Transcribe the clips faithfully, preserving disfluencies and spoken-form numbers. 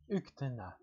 Uktena.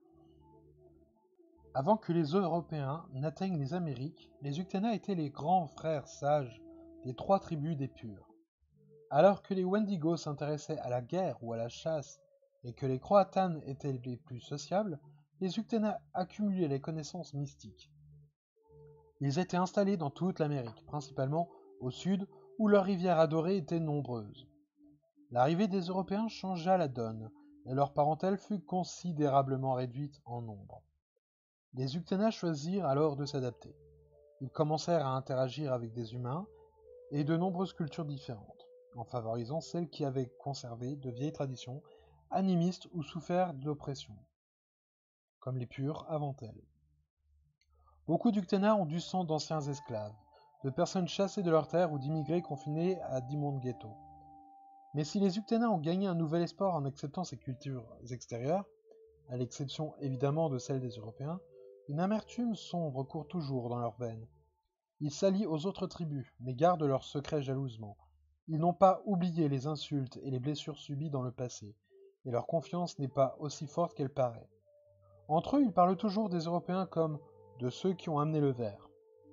Avant que les Européens n'atteignent les Amériques, les Uktena étaient les grands frères sages des trois tribus des Pures. Alors que les Wendigo s'intéressaient à la guerre ou à la chasse et que les Croatanes étaient les plus sociables, les Uktena accumulaient les connaissances mystiques. Ils étaient installés dans toute l'Amérique, principalement au sud où leurs rivières adorées étaient nombreuses. L'arrivée des Européens changea la donne et leur parentèle fut considérablement réduite en nombre. Les Uktena choisirent alors de s'adapter. Ils commencèrent à interagir avec des humains et de nombreuses cultures différentes, en favorisant celles qui avaient conservé de vieilles traditions animistes ou souffert de l'oppression, comme les Pures avant elles. Beaucoup d'Uktena ont du sang d'anciens esclaves, de personnes chassées de leurs terres ou d'immigrés confinés à d'immondes ghettos. Mais si les Uktena ont gagné un nouvel espoir en acceptant ces cultures extérieures, à l'exception évidemment de celle des Européens, une amertume sombre court toujours dans leurs veines. Ils s'allient aux autres tribus, mais gardent leurs secrets jalousement. Ils n'ont pas oublié les insultes et les blessures subies dans le passé, et leur confiance n'est pas aussi forte qu'elle paraît. Entre eux, ils parlent toujours des Européens comme de ceux qui ont amené le verre.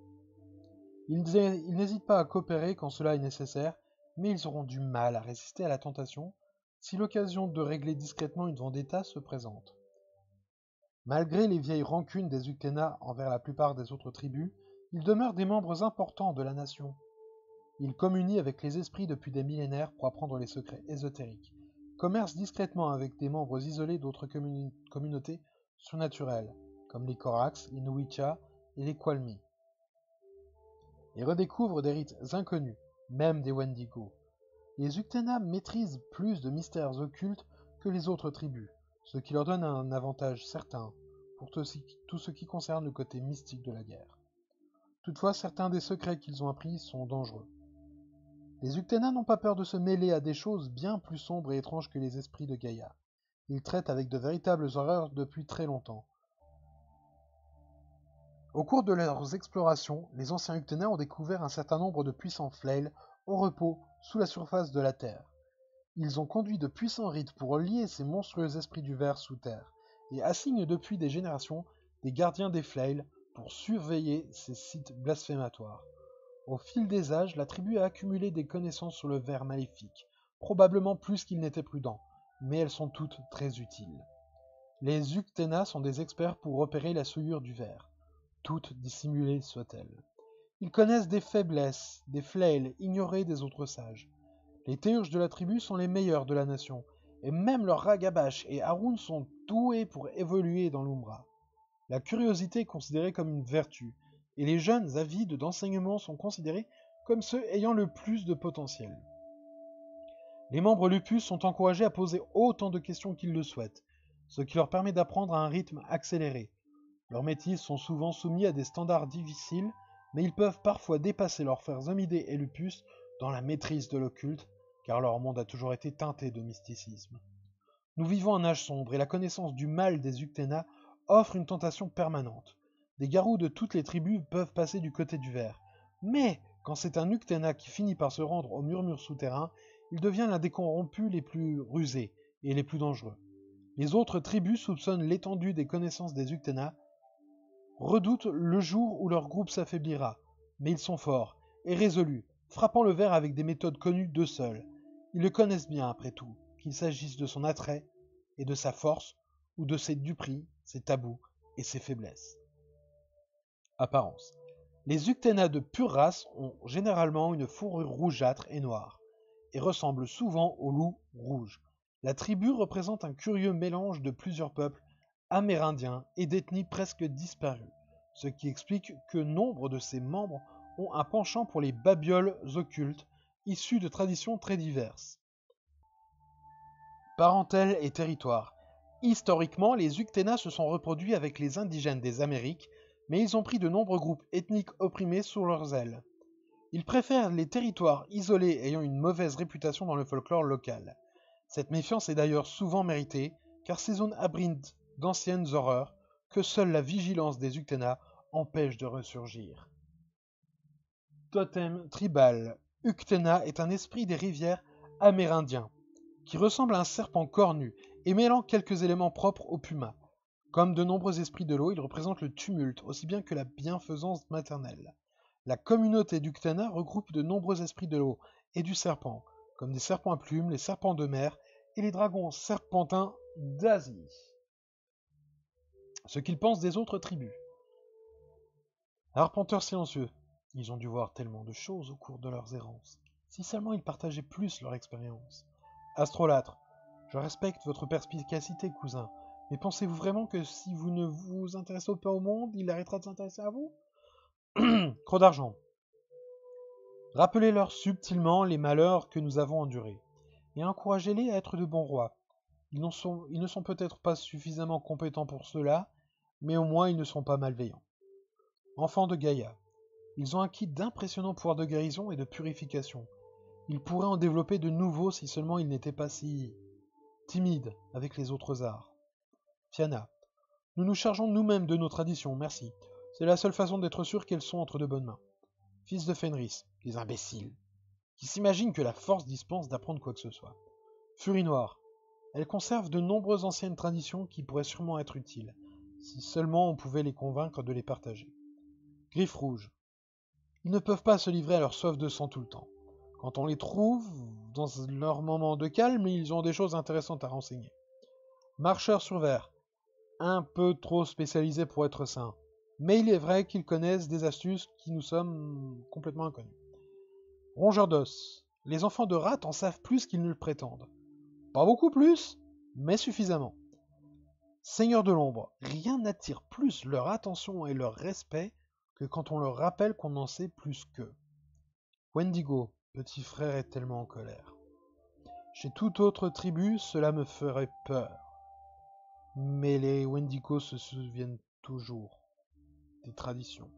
Ils n'hésitent pas à coopérer quand cela est nécessaire, mais ils auront du mal à résister à la tentation si l'occasion de régler discrètement une vendetta se présente. Malgré les vieilles rancunes des Uktena envers la plupart des autres tribus, ils demeurent des membres importants de la nation. Ils communient avec les esprits depuis des millénaires pour apprendre les secrets ésotériques, commercent discrètement avec des membres isolés d'autres communi- communautés surnaturelles, comme les Korax, les Nuicha et les Qualmi, et redécouvrent des rites inconnus, même des Wendigo. Les Uktena maîtrisent plus de mystères occultes que les autres tribus, ce qui leur donne un avantage certain pour tout ce qui concerne le côté mystique de la guerre. Toutefois, certains des secrets qu'ils ont appris sont dangereux. Les Uktena n'ont pas peur de se mêler à des choses bien plus sombres et étranges que les esprits de Gaïa. Ils traitent avec de véritables horreurs depuis très longtemps. Au cours de leurs explorations, les anciens Uktena ont découvert un certain nombre de puissants flails au repos sous la surface de la Terre. Ils ont conduit de puissants rites pour lier ces monstrueux esprits du verre sous terre, et assignent depuis des générations des gardiens des flails pour surveiller ces sites blasphématoires. Au fil des âges, la tribu a accumulé des connaissances sur le ver maléfique, probablement plus qu'il n'était prudent, mais elles sont toutes très utiles. Les Uktena sont des experts pour repérer la souillure du ver, toute dissimulée soit-elle. Ils connaissent des faiblesses, des flails ignorés des autres sages. Les Théurges de la tribu sont les meilleurs de la nation, et même leurs Ragabash et Haroun sont doués pour évoluer dans l'Umbra. La curiosité est considérée comme une vertu, et les jeunes avides d'enseignement sont considérés comme ceux ayant le plus de potentiel. Les membres Lupus sont encouragés à poser autant de questions qu'ils le souhaitent, ce qui leur permet d'apprendre à un rythme accéléré. Leurs métis sont souvent soumis à des standards difficiles, mais ils peuvent parfois dépasser leurs frères Omidé et Lupus dans la maîtrise de l'occulte, car leur monde a toujours été teinté de mysticisme. Nous vivons un âge sombre, et la connaissance du mal des Uktena offre une tentation permanente. Des garous de toutes les tribus peuvent passer du côté du ver. Mais, quand c'est un Uktena qui finit par se rendre au murmure souterrain, il devient l'un des corrompus les plus rusés et les plus dangereux. Les autres tribus soupçonnent l'étendue des connaissances des Uktena, redoutent le jour où leur groupe s'affaiblira, mais ils sont forts et résolus, frappant le ver avec des méthodes connues d'eux seuls. Ils le connaissent bien après tout, qu'il s'agisse de son attrait et de sa force, ou de ses duperies, ses tabous et ses faiblesses. Apparence. Les Uktena de pure race ont généralement une fourrure rougeâtre et noire, et ressemblent souvent au loup rouge. La tribu représente un curieux mélange de plusieurs peuples amérindiens et d'ethnies presque disparues, ce qui explique que nombre de ses membres ont un penchant pour les babioles occultes, issus de traditions très diverses. Parentèle et territoire. Historiquement, les Uktena se sont reproduits avec les indigènes des Amériques, mais ils ont pris de nombreux groupes ethniques opprimés sous leurs ailes. Ils préfèrent les territoires isolés ayant une mauvaise réputation dans le folklore local. Cette méfiance est d'ailleurs souvent méritée, car ces zones abritent d'anciennes horreurs que seule la vigilance des Uktena empêche de ressurgir. Totem tribal. Uktena est un esprit des rivières amérindien, qui ressemble à un serpent cornu et mêlant quelques éléments propres aux pumas. Comme de nombreux esprits de l'eau, ils représentent le tumulte, aussi bien que la bienfaisance maternelle. La communauté d'Uktana regroupe de nombreux esprits de l'eau et du serpent, comme des serpents à plumes, les serpents de mer et les dragons serpentins d'Asie. Ce qu'ils pensent des autres tribus. Arpenteurs silencieux, ils ont dû voir tellement de choses au cours de leurs errances. Si seulement ils partageaient plus leur expérience. Astrolâtre, je respecte votre perspicacité, cousin, mais pensez-vous vraiment que si vous ne vous intéressez pas au monde, il arrêtera de s'intéresser à vous? Croc d'argent. Rappelez-leur subtilement les malheurs que nous avons endurés, et encouragez-les à être de bons rois. Ils, n'en sont, ils ne sont peut-être pas suffisamment compétents pour cela, mais au moins ils ne sont pas malveillants. Enfants de Gaïa. Ils ont acquis d'impressionnants pouvoirs de guérison et de purification. Ils pourraient en développer de nouveaux si seulement ils n'étaient pas si timides avec les autres arts. Fianna. Nous nous chargeons nous-mêmes de nos traditions, merci. C'est la seule façon d'être sûr qu'elles sont entre de bonnes mains. Fils de Fenris, des imbéciles, qui s'imaginent que la force dispense d'apprendre quoi que ce soit. Furie noire. Elle conserve de nombreuses anciennes traditions qui pourraient sûrement être utiles, si seulement on pouvait les convaincre de les partager. Griffe rouge. Ils ne peuvent pas se livrer à leur soif de sang tout le temps. Quand on les trouve, dans leur moment de calme, ils ont des choses intéressantes à renseigner. Marcheurs sur verre. Un peu trop spécialisés pour être sains. Mais il est vrai qu'ils connaissent des astuces qui nous sommes complètement inconnues. Rongeurs d'os. Les enfants de Rat en savent plus qu'ils ne le prétendent. Pas beaucoup plus, mais suffisamment. Seigneurs de l'ombre, rien n'attire plus leur attention et leur respect que quand on leur rappelle qu'on en sait plus qu'eux. Wendigo, petit frère est tellement en colère. Chez toute autre tribu, cela me ferait peur. Mais les Wendigo se souviennent toujours des traditions.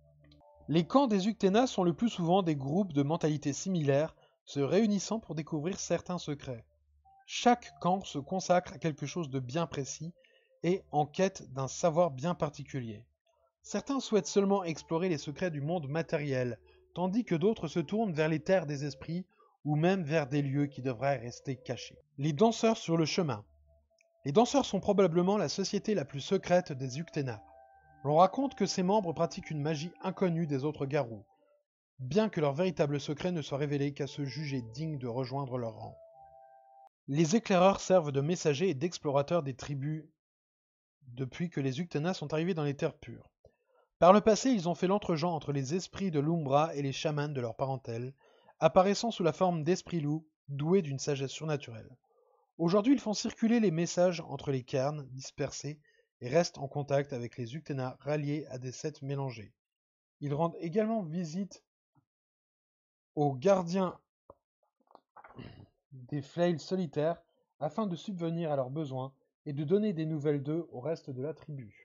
Les camps des Uktena sont le plus souvent des groupes de mentalités similaires se réunissant pour découvrir certains secrets. Chaque camp se consacre à quelque chose de bien précis et en quête d'un savoir bien particulier. Certains souhaitent seulement explorer les secrets du monde matériel, tandis que d'autres se tournent vers les terres des esprits ou même vers des lieux qui devraient rester cachés. Les danseurs sur le chemin. Les danseurs sont probablement la société la plus secrète des Uktena. L'on raconte que ses membres pratiquent une magie inconnue des autres garous, bien que leur véritable secret ne soit révélé qu'à se juger digne de rejoindre leur rang. Les éclaireurs servent de messagers et d'explorateurs des tribus depuis que les Uktena sont arrivés dans les terres pures. Par le passé, ils ont fait l'entregent entre les esprits de l'Umbra et les chamans de leur parentèle, apparaissant sous la forme d'esprits loups, doués d'une sagesse surnaturelle. Aujourd'hui, ils font circuler les messages entre les cairns dispersés et restent en contact avec les Uktena ralliés à des sectes mélangées. Ils rendent également visite aux gardiens des flails solitaires afin de subvenir à leurs besoins et de donner des nouvelles d'eux au reste de la tribu.